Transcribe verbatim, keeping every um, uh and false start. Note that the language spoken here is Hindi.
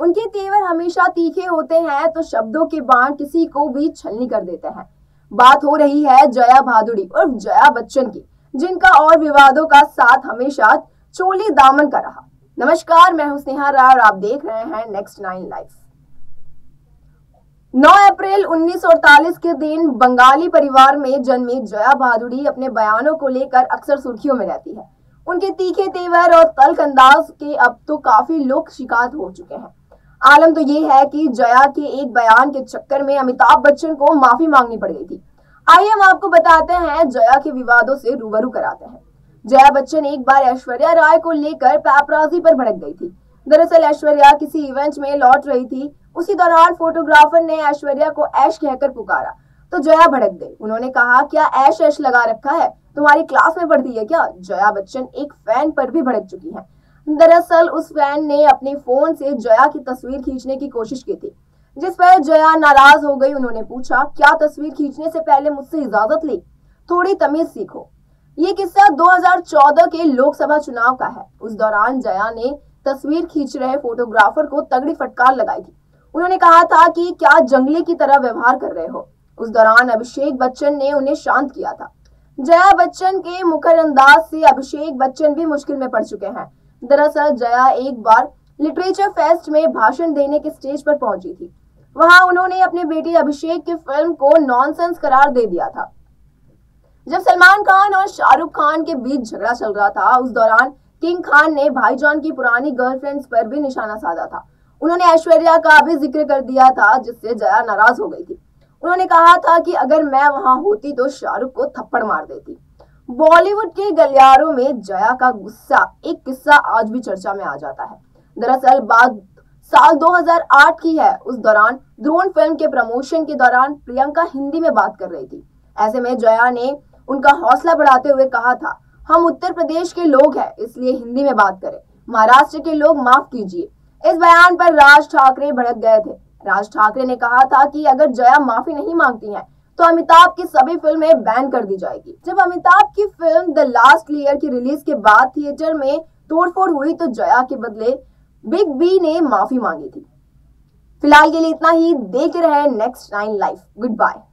उनके तेवर हमेशा तीखे होते हैं तो शब्दों के बाण किसी को भी छलनी कर देते हैं। बात हो रही है जया भादुड़ी उर्फ जया बच्चन की, जिनका और विवादों का साथ हमेशा चोली दामन का रहा। नमस्कार, मैं हूं स्नेहा राय और आप देख रहे हैं नेक्स्ट नाइन लाइव। नौ अप्रैल उन्नीस सौ अड़तालीस के दिन बंगाली परिवार में जन्मी जया भादुड़ी अपने बयानों को लेकर अक्सर सुर्खियों में रहती है। उनके तीखे तेवर और तल्ख अंदाज के अब तो काफी लोग शिकार हो चुके हैं। आलम तो ये है कि जया के एक बयान के चक्कर में अमिताभ बच्चन को माफी मांगनी पड़ गई थी। आइए हम आपको बताते हैं, जया के विवादों से रूबरू कराते हैं। जया बच्चन एक बार ऐश्वर्या राय को लेकर पैपराजी पर भड़क गई थी। दरअसल ऐश्वर्या किसी इवेंट में लौट रही थी। उसी दौरान फोटोग्राफर ने ऐश्वर्या को ऐश कहकर पुकारा तो जया भड़क गई। उन्होंने कहा, क्या ऐश ऐश लगा रखा है, तुम्हारी क्लास में पढ़ती है क्या? जया बच्चन एक फैन पर भी भड़क चुकी हैं। दरअसल उस फैन ने अपने फोन से जया की तस्वीर खींचने की कोशिश की थी, जिस पर जया नाराज हो गई। उन्होंने पूछा, क्या तस्वीर खींचने से पहले मुझसे इजाजत ली? थोड़ी तमीज सीखो। ये किस्सा दो हज़ार चौदह के लोकसभा चुनाव का है। उस दौरान जया ने तस्वीर खींच रहे फोटोग्राफर को तगड़ी फटकार लगाई थी। उन्होंने कहा था कि क्या जंगली की तरह व्यवहार कर रहे हो। उस दौरान अभिषेक बच्चन ने उन्हें शांत किया था। जया बच्चन के मुखर अंदाज से अभिषेक बच्चन भी मुश्किल में पड़ चुके हैं। दरअसल जया एक बार लिटरेचर फेस्ट में भाषण देने के स्टेज पर पहुंची थी। वहां उन्होंने अपने बेटे अभिषेक की फिल्म को नॉनसेंस करार दे दिया था। जब सलमान खान और शाहरुख खान के बीच झगड़ा चल रहा था, उस दौरान किंग खान ने भाईजान की पुरानी गर्लफ्रेंड्स पर भी निशाना साधा था। उन्होंने ऐश्वर्या का भी जिक्र कर दिया था, जिससे जया नाराज हो गई थी। उन्होंने कहा था कि अगर मैं वहां होती तो शाहरुख को थप्पड़ मार देती। बॉलीवुड के गलियारों में जया का गुस्सा एक किस्सा आज भी चर्चा में आ जाता है। दरअसल बात साल दो हज़ार आठ की है। उस दौरान ड्रोन फिल्म के प्रमोशन के दौरान प्रियंका हिंदी में बात कर रही थी। ऐसे में जया ने उनका हौसला बढ़ाते हुए कहा था, हम उत्तर प्रदेश के लोग हैं, इसलिए हिंदी में बात करें, महाराष्ट्र के लोग माफ कीजिए। इस बयान पर राज ठाकरे भड़क गए थे। राज ठाकरे ने कहा था कि अगर जया माफी नहीं मांगती हैं तो अमिताभ की सभी फिल्में बैन कर दी जाएगी। जब अमिताभ की फिल्म द लास्ट लेयर की रिलीज के बाद थिएटर में तोड़फोड़ हुई तो जया के बदले बिग बी ने माफी मांगी थी। फिलहाल के लिए इतना ही। देखते रहे next nine live. Good bye.